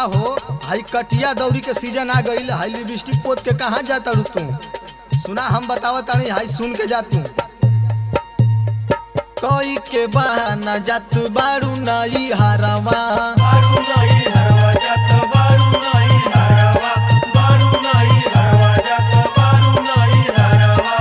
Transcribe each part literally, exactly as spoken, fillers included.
हो हाई कटिया दौरी के सीजन आ गई, हाई लिपस्टिक पोत के कहाँ जाता रू तू? सुना हम बतावा तानी, हाई सुन के जा तू। कोई के बहाना जात बारू नई हरवा, बारू नई हरवा जात बारू नई हरवा, बारू नई हरवा जात बारू नई हरवा।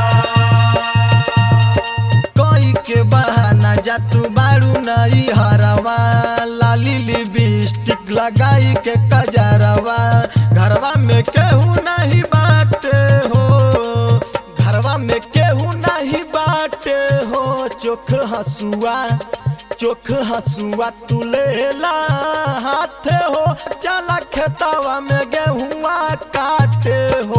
कोई के बहाना जात बारू नई हरवा, लाली लिपस्टिक लगाई के कजरवा, घरवा में केहू नहीं बाटे हो, घरवा में केहू नहीं बाटे हो। चोख हसुआ चोख हसुआ तू लेला हाथ हो, चला खेतवा में गेहुआ काटे हो।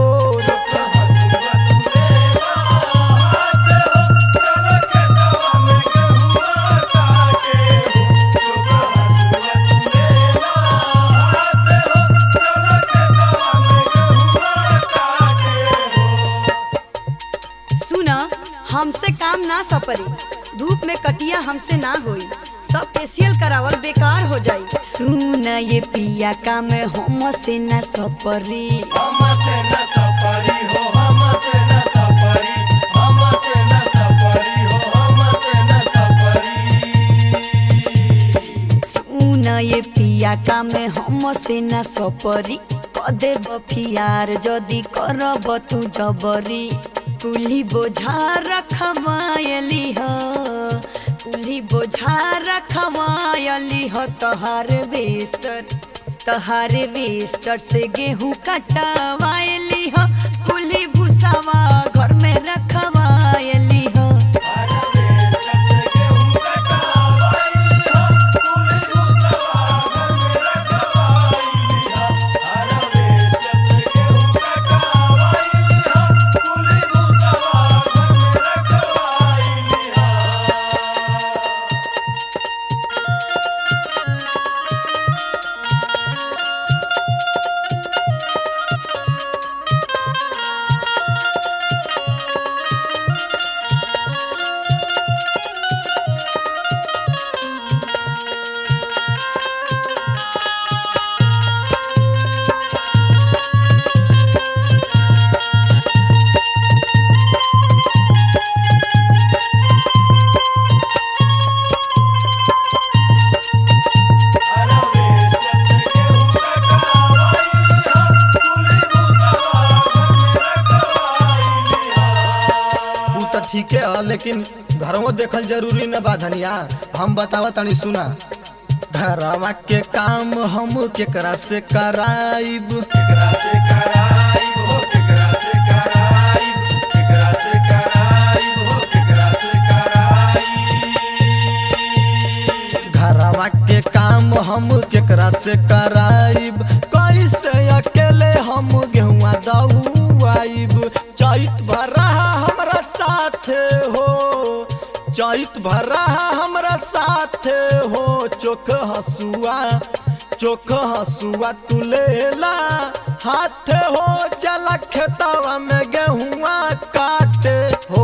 हमसे काम ना सपरी, धूप में कटिया हमसे ना होई, सब फेशियल करावल बेकार हो जाई। सुन ये पिया काम हमसे ना सपरी, हमसे ना सपरी हो, हमसे ना सपरी, हमसे ना सपरी हो, हमसे ना सपरी। सुन ये पिया काम हमसे ना सपरी, कदे बफियार जदी करब तू जबरी। कुल्ही बोझा रखवायली हो, कुल्ही बोझा रखवायली हो, तोहार बेस्टर तोहार बेस्टर से गेहूं कटवायली हो, कुल्ही भूसावा घर में रखवायली हो। ठीक है, लेकिन घरों देखल जरूरी न बा धनिया। हम बतावा तनी सुना, घरवा के काम हम केकरा से कराइब, केकरा से कराइब हो, केकरा से कराइब, केकरा से कराइब हो, केकरा से कराइब। घरवा के काम हम केकरा से कराइब, कैसे अकेले हम गेहुआ दउआइब। चैत भरा हमरा साथे हो, चैत भरा हमरा साथे हो, चोख हसुआ चोख हसुआ तू लेला हाथ हो, चला खेतवा में गेहुआ काटे हो।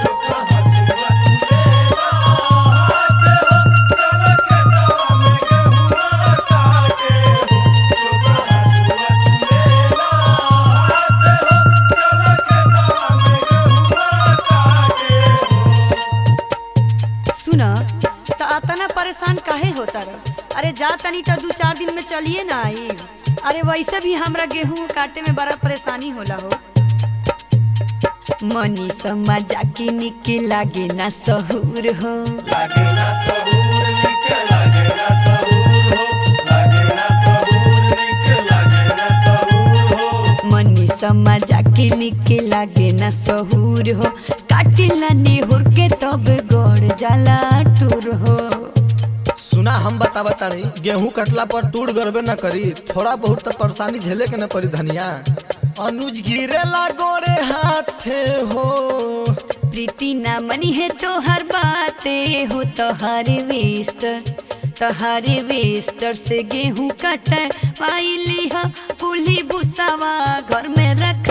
परेशान काहे होता रह? अरे जा तनी तो दो चार दिन में चलिए ना आई। अरे वैसे भी हमरा गेहूं काटे में बड़ा परेशानी होला हो। मनी समझा की निके लागे ना सहूर हो, लागे ना सहूर निके लागे ना सहूर हो, लागे ना सहूर निके लागे ना सहूर हो। मनी समझा की निके लागे ना सहूर हो, काटिला नेहुर के तब गोड़ जाला टूर हो। सुना हम बतावा तानी, गेहूं कटला पर टूट गरबे न करी, थोड़ा बहुत तो परेशानी झेले के न पड़ी धनिया। अनुज गिरेला गोरे हाथे हो, प्रीति ना मनी है तो हर बाते हो, तोहारे वेस्टर तोहारे वेस्टर से गेहूं कटे वाइली हो, कुल्ही भूसावा घर में रख